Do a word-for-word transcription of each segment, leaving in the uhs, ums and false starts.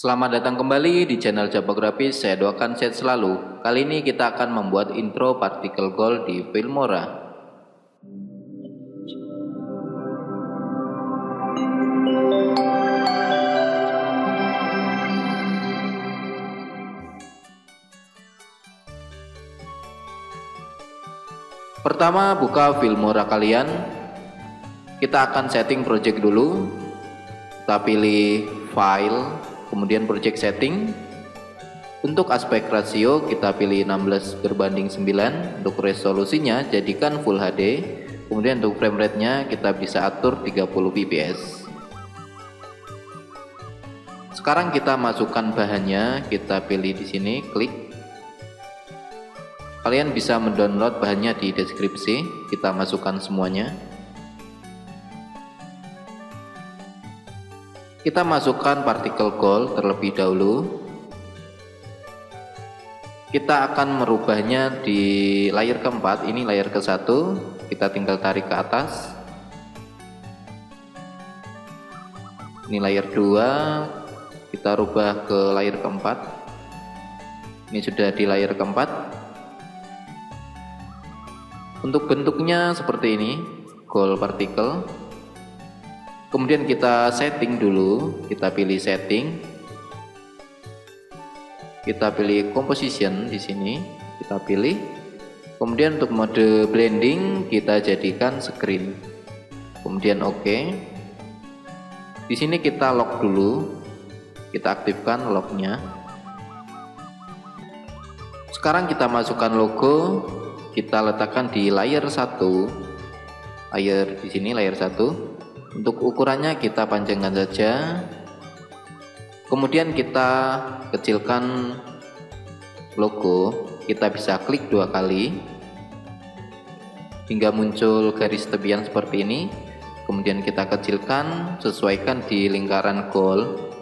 Selamat datang kembali di channel Jaba Grafis. Saya doakan sehat selalu. Kali ini kita akan membuat intro particle gold di Filmora. Pertama, buka Filmora kalian. Kita akan setting project dulu. Kita pilih file, kemudian project setting. Untuk aspek rasio kita pilih enam belas berbanding sembilan. Untuk resolusinya jadikan Full H D. Kemudian untuk frame rate-nya kita bisa atur tiga puluh F P S. Sekarang kita masukkan bahannya, kita pilih di sini, klik. Kalian bisa mendownload bahannya di deskripsi. Kita masukkan semuanya. Kita masukkan particle gold terlebih dahulu. Kita akan merubahnya di layer keempat. Ini layer ke satu. Kita tinggal tarik ke atas. Ini layer dua. Kita rubah ke layer keempat. Ini sudah di layer keempat. Untuk bentuknya seperti ini, gold particle. Kemudian kita setting dulu, kita pilih setting. Kita pilih composition di sini, kita pilih. Kemudian untuk mode blending kita jadikan screen. Kemudian oke. Di sini kita lock dulu. Kita aktifkan locknya. Sekarang kita masukkan logo. Kita letakkan di layer satu, layer di sini layer satu. Untuk ukurannya kita panjangkan saja. Kemudian kita kecilkan logo. Kita bisa klik dua kali hingga muncul garis tepian seperti ini. Kemudian kita kecilkan, sesuaikan di lingkaran gold.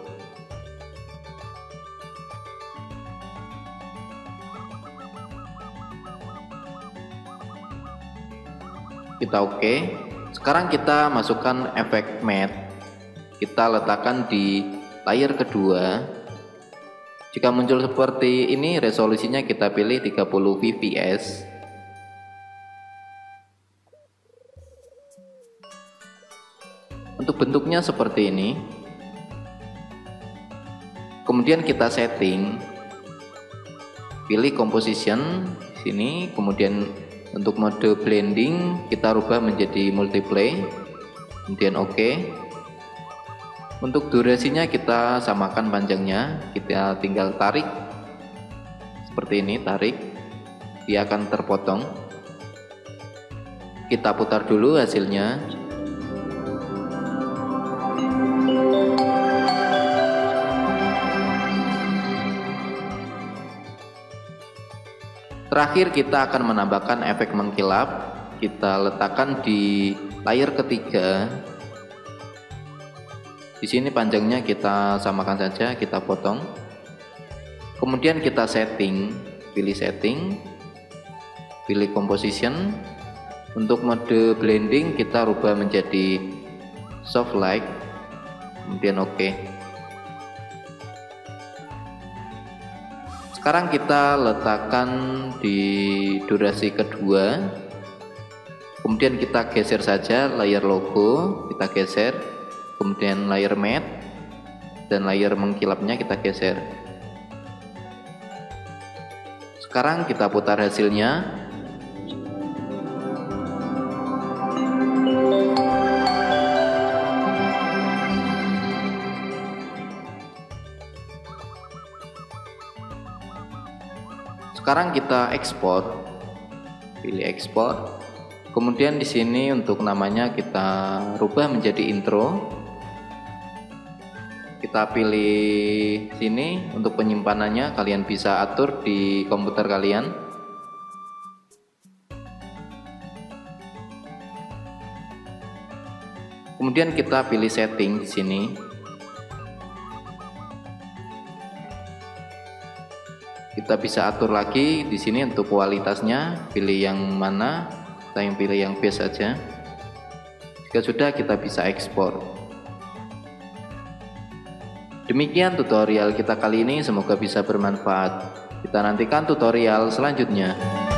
Kita oke. Sekarang kita masukkan efek matte. Kita letakkan di layer kedua. Jika muncul seperti ini, resolusinya kita pilih tiga puluh F P S. Untuk bentuknya seperti ini. Kemudian kita setting. Pilih composition di sini, kemudian untuk mode blending kita rubah menjadi multiply. Kemudian oke. Okay. Untuk durasinya kita samakan panjangnya. Kita tinggal tarik seperti ini, tarik. Dia akan terpotong. Kita putar dulu hasilnya. Terakhir kita akan menambahkan efek mengkilap. Kita letakkan di layer ketiga. Di sini panjangnya kita samakan saja, kita potong. Kemudian kita setting, pilih setting, pilih composition. Untuk mode blending kita rubah menjadi soft light. Kemudian oke. Okay. Sekarang kita letakkan di durasi kedua. Kemudian kita geser saja layer logo, kita geser. Kemudian layer matte dan layer mengkilapnya kita geser. Sekarang kita putar hasilnya. Sekarang kita ekspor, pilih ekspor. Kemudian di sini untuk namanya kita rubah menjadi intro. Kita pilih sini untuk penyimpanannya, kalian bisa atur di komputer kalian. Kemudian kita pilih setting di sini. Kita bisa atur lagi di sini untuk kualitasnya, pilih yang mana, kita yang pilih yang base saja. Jika sudah kita bisa ekspor. Demikian tutorial kita kali ini, semoga bisa bermanfaat. Kita nantikan tutorial selanjutnya.